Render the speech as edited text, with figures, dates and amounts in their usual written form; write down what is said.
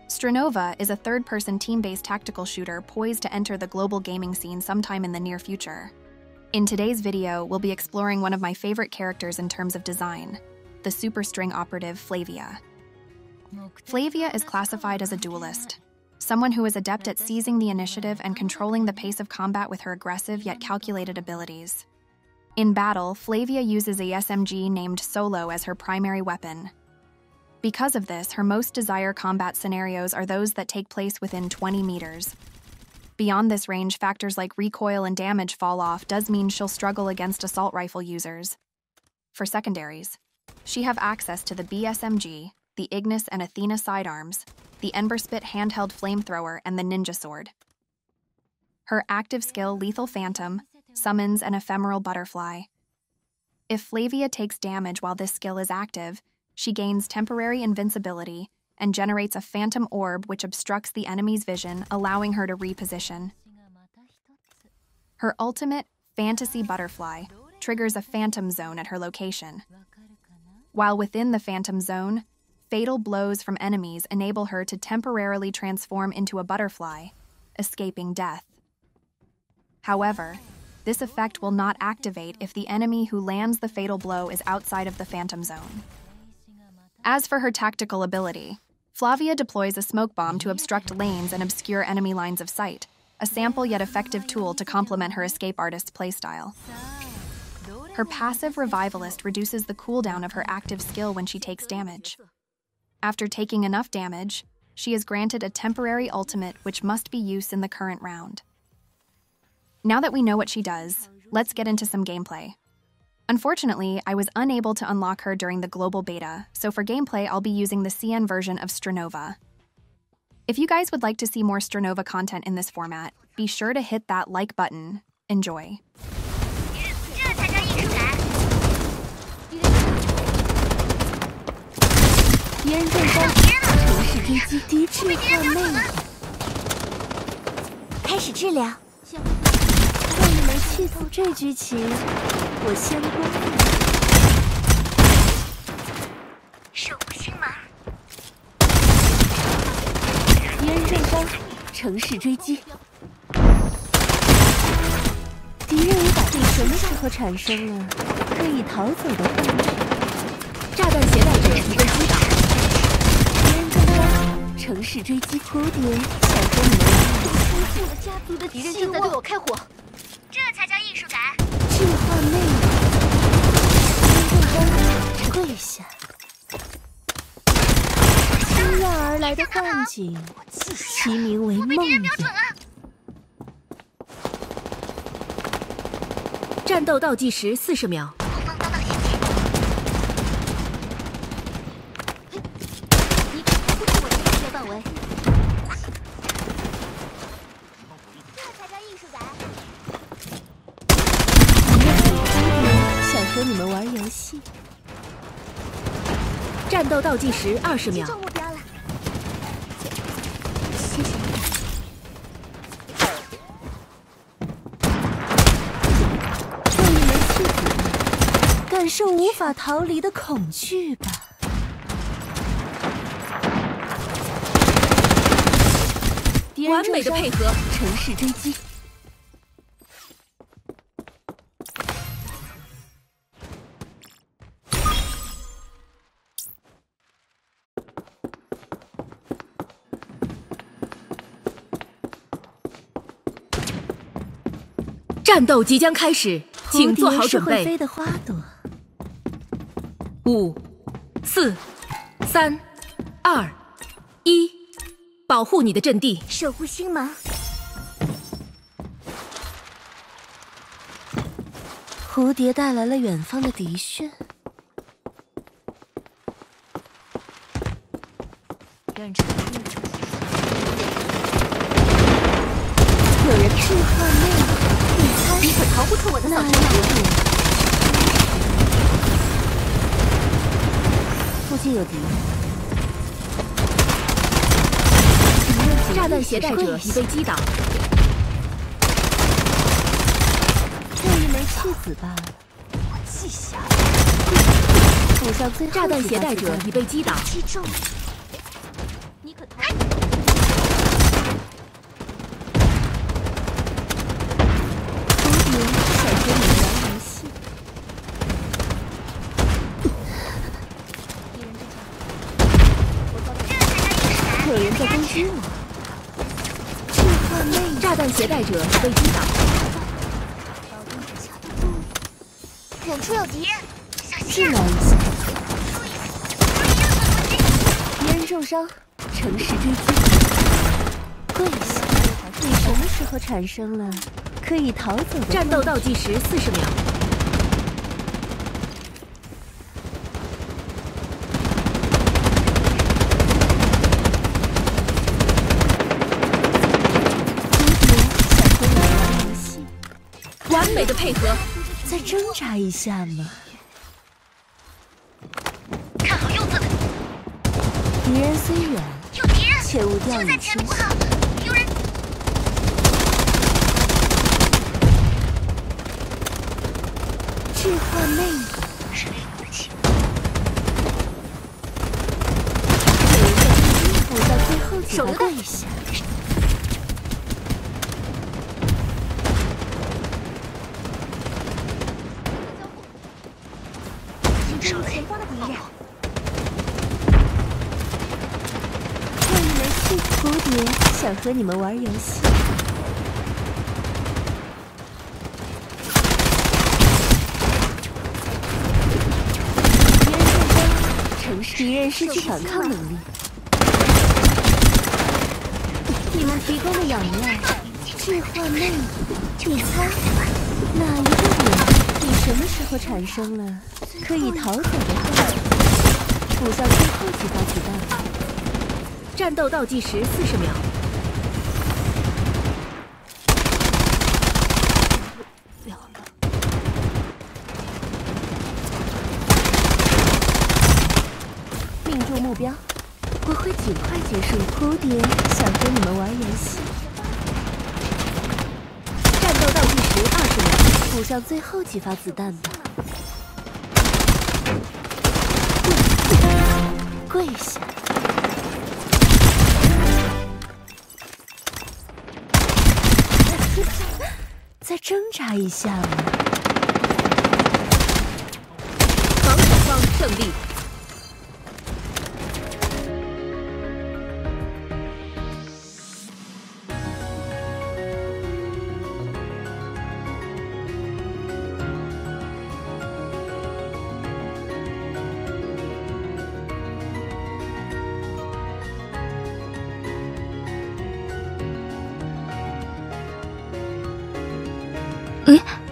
Stranova is a third-person team-based tactical shooter poised to enter the global gaming scene sometime in the near future. In today's video, we'll be exploring one of my favorite characters in terms of design, the superstring operative Flavia. Flavia is classified as a duelist, someone who is adept at seizing the initiative and controlling the pace of combat with her aggressive yet calculated abilities. In battle, Flavia uses a SMG named Solo as her primary weapon. Because of this, her most desired combat scenarios are those that take place within 20 meters. Beyond this range, factors like recoil and damage fall off does mean she'll struggle against assault rifle users. For secondaries, she have access to the BSMG, the Ignis and Athena sidearms, the Emberspit handheld flamethrower, and the Ninja Sword. Her active skill, Lethal Phantom, summons an ephemeral butterfly. If Flavia takes damage while this skill is active, she gains temporary invincibility and generates a phantom orb which obstructs the enemy's vision, allowing her to reposition. Her ultimate, Fantasy Butterfly, triggers a phantom zone at her location. While within the phantom zone, fatal blows from enemies enable her to temporarily transform into a butterfly, escaping death. However, this effect will not activate if the enemy who lands the fatal blow is outside of the phantom zone. As for her tactical ability, Flavia deploys a smoke bomb to obstruct lanes and obscure enemy lines of sight, a sample yet effective tool to complement her escape artist's playstyle. Her passive Revivalist reduces the cooldown of her active skill when she takes damage. After taking enough damage, she is granted a temporary ultimate which must be used in the current round. Now that we know what she does, let's get into some gameplay. Unfortunately, I was unable to unlock her during the global beta, so for gameplay I'll be using the CN version of Stranova. If you guys would like to see more Stranova content in this format, be sure to hit that like button. Enjoy. 城市追击。敌人无法定什么时候产生了可以逃走的幻觉。炸弹携带者已被击倒。敌人正在城市追击。蝴蝶想和你们收复了家族的敌人正在对我开火， 这才叫艺术感。 置换魅力。敌人正在跪下。突然而来的幻景，其名为梦魇。战斗倒计时40秒。 后方遭到袭击。 你突破我的威胁范围。 这才叫艺术感。 想和你们玩游戏。战斗倒计时20秒。 中目标了。 谢谢你。让你们去感受无法逃离的恐惧吧。完美的配合，城市追击。战斗即将开始，请做好准备。会飞的花朵。5、4、3、2、1，保护你的阵地， 守护星芒。 蝴蝶带来了远方的敌讯。 认真入住。 有人置换魅力。 你可逃不出我的扫射脑。 附近有敌人。炸弹携带者已被击倒。让你们去死吧！ 我记下。 炸弹携带者已被击倒。 击中。 你可逃？ 蝴蝶想和你们玩游戏。有人在攻击我。置换妹，炸弹携带者被击倒。 远处有敌人， 治疗一下。敌人重伤，城市追击。跪下！你什么时候产生了可以逃走的？战斗倒计时40秒。完美的配合，再挣扎一下嘛。 看好右侧的， 敌人虽远， 有敌人， 切勿掉以轻心。 有人。 置换妹子， 是猎物的气。 有人在攻击，补到最后几个跪下。 前方的敌人， 欢迎来去蝴蝶，想和你们玩游戏。敌人受伤，城市敌人失去反抗能力。你们提供的养料，置换妹子，你猜哪一个人？你什么时候产生了可以逃走的幻觉？补上最后几发子弹吧。战斗倒计时40秒。命中目标，我会尽快结束。蝴蝶想和你们玩游戏。战斗倒计时20秒，补上最后几发子弹吧。跪下！再挣扎一下嘛。 防守方胜利。 诶。